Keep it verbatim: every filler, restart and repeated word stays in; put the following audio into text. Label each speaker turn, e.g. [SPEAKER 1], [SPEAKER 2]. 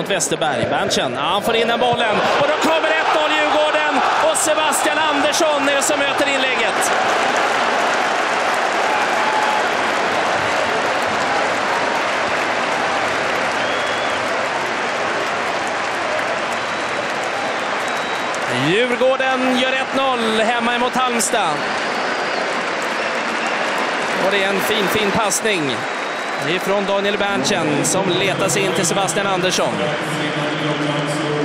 [SPEAKER 1] mot Westerberg. Berntsen, ja, han får in den bollen. Och då kommer ett noll Djurgården. Och Sebastian Andersson är som möter inlägget. Djurgården gör ett noll hemma emot Halmstad. Och det är en fin, fin passning ifrån Daniel Berntsen som letar sig in till Sebastian Andersson.